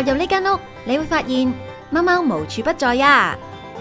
踏入呢間屋，你會發現貓貓無處不在呀。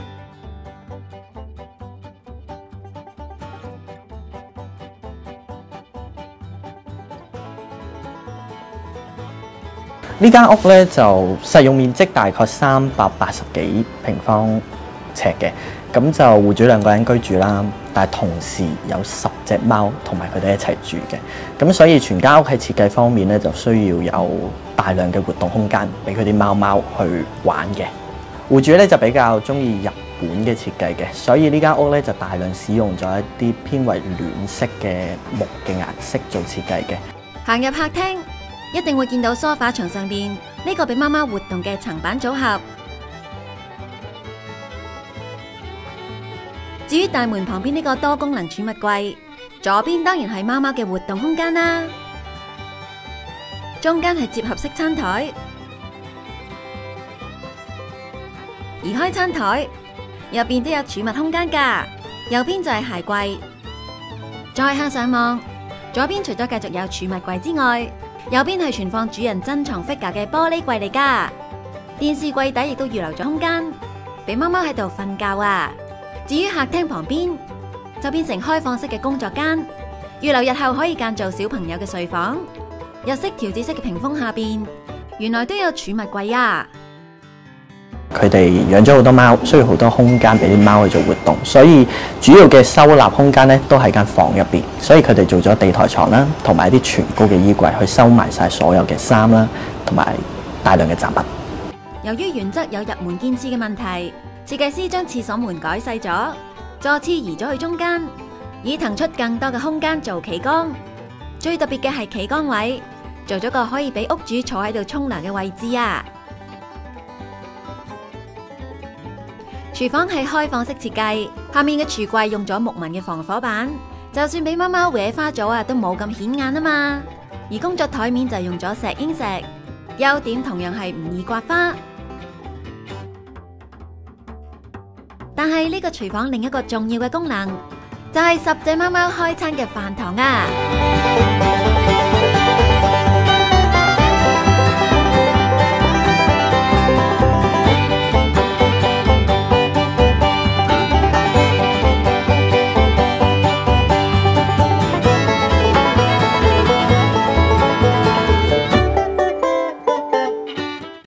呢間屋咧就實用面積大概380幾平方尺嘅，咁就戶主2個人居住啦，但係同時有10隻貓同埋佢哋一齊住嘅，咁所以全間屋喺設計方面咧就需要有大量嘅活動空間俾佢啲貓貓去玩嘅。戶主咧就比較中意日本嘅設計嘅，所以呢間屋咧就大量使用咗一啲偏為暖色嘅木嘅顏色做設計嘅。 行入客廳，一定會見到梳化牆上邊呢個俾貓貓活動嘅層板組合。至於大門旁邊呢個多功能儲物櫃，左邊當然係貓貓嘅活動空間啦。中間係接合式餐台，移開餐台，入邊都有儲物空間㗎。右邊就係鞋櫃，再向上望，左邊除咗繼續有儲物櫃之外，右邊係存放主人珍藏 figure 嘅玻璃櫃嚟㗎。電視櫃底亦都預留咗空間，俾貓貓喺度瞓覺啊。至於客廳旁邊，就變成開放式嘅工作間，預留日後可以間做小朋友嘅睡房。日式調節式嘅屏風下邊，原來都有儲物櫃啊。 佢哋養咗好多貓，需要好多空間俾啲貓去做活動，所以主要嘅收納空間咧都喺間房入邊，所以佢哋做咗地台床啦，同埋一啲全高嘅衣櫃去收埋晒所有嘅衫啦，同埋大量嘅雜物。 由於原則有入門見廁嘅問題，設計師將廁所門改細咗，座廁移咗去中間，以騰出更多嘅空間做企缸。最特別嘅係企缸位，做咗個可以俾屋主坐喺度沖涼嘅位置啊！廚房係開放式設計，下面嘅櫥櫃用咗木紋嘅防火板，就算俾貓貓搲花咗啊，都冇咁顯眼啊嘛。而工作台面就用咗石英石，優點同樣係唔易刮花。但係呢個廚房另一個重要嘅功能，就係10隻貓貓開餐嘅飯堂啊！